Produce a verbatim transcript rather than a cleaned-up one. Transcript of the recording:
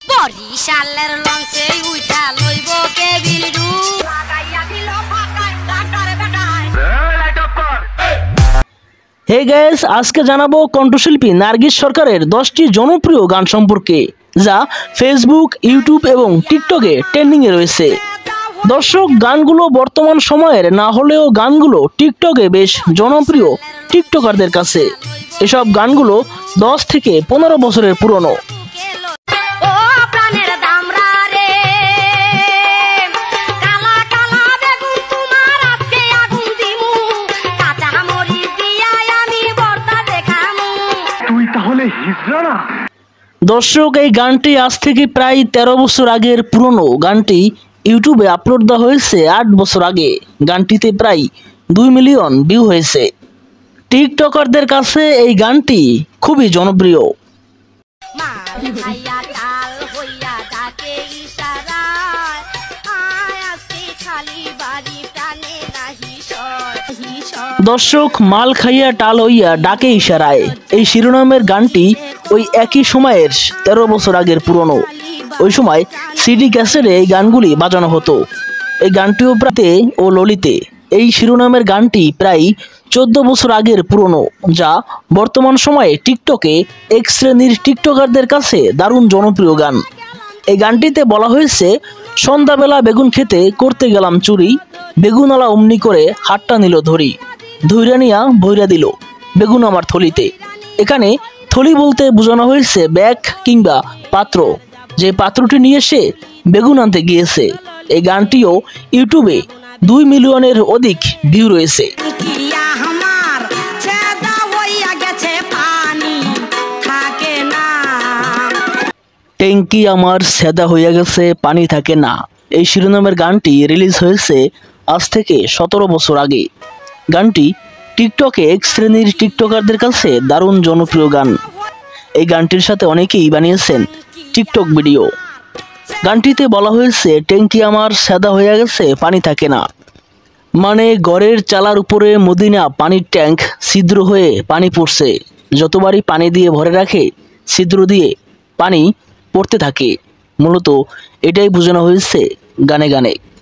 বরিশালের লঞ্চে উইঠা লইব কেবিল ডু লাগাইয়া দিল ফাঁকায় ডাক্তার বেটায়। হে গাইস, আজকে জানাবো কণ্ঠশিল্পী নার্গিস সরকারের দশটি জনপ্রিয় গান সম্পর্কে, যা ফেসবুক, ইউটিউব এবং টিকটকে ট্রেন্ডিংয়ে রয়েছে। দর্শক, গানগুলো বর্তমান সময়ের না হলেও গানগুলো টিকটকে বেশ জনপ্রিয় টিকটকারদের কাছে। এসব গানগুলো দশ থেকে পনেরো বছরের পুরনো। দর্শক, এই গানটি আজ থেকে প্রায় তেরো বছর আগের পুরনো। গানটি ইউটিউবে আপলোড দেওয়া হয়েছে আট বছর আগে। গানটিতে প্রায় দুই মিলিয়ন ভিউ হয়েছে। টিকটকারদের কাছে এই গানটি খুবই জনপ্রিয়। দর্শক, মাল খাইয়া টাল হইয়া ডাকে ইশারায়, এই শিরোনামের গানটি ওই একই সময়ের তেরো বছর আগের পুরনো। ওই সময় সিডি ক্যাসেটে এই গানগুলি বাজানো হতো। এই গানটিও প্রাতে ও ললিতে। এই শিরোনামের গানটি প্রায় চোদ্দ বছর আগের পুরনো, যা বর্তমান সময়ে টিকটকে এক শ্রেণীর টিকটকারদের কাছে দারুণ জনপ্রিয় গান। এই গানটিতে বলা হয়েছে, সন্ধ্যাবেলা বেগুন খেতে করতে গেলাম চুরি, বেগুনওয়ালা অমনি করে হাতটা নিল ধরি, ধৈর্য নিয়া ভৈরা দিল বেগুন আমার থলিতে। এখানে থলি বলতে বোঝানো হয়েছে ব্যাগ কিংবা পাত্র, যে পাত্রটি নিয়ে সে বেগুন আনতে গিয়েছে। এই গানটিও ইউটিউবে দুই মিলিয়নের অধিক ভিউ রয়েছে। ট্যাঙ্কি আমার সেদা হইয়া গেছে, পানি থাকে না। এই শিরোনামের গানটি রিলিজ হয়েছে আজ থেকে সতেরো বছর আগে। গানটি টিকটকে এক শ্রেণীর টিকটকারদের কাছে দারুণ জনপ্রিয় গান। এই গানটির সাথে অনেকেই বানিয়েছেন টিকটক ভিডিও। গানটিতে বলা হয়েছে, ট্যাঙ্কি আমার সেদা হইয়া গেছে, পানি থাকে না, মানে ঘরের চালার উপরে মদিনা পানির ট্যাঙ্ক ছিদ্র হয়ে পানি পড়ছে, যতবারই পানি দিয়ে ভরে রাখে ছিদ্র দিয়ে পানি পড়তে থাকে। মূলত এটাই বোঝানো হয়েছে গানে গানে।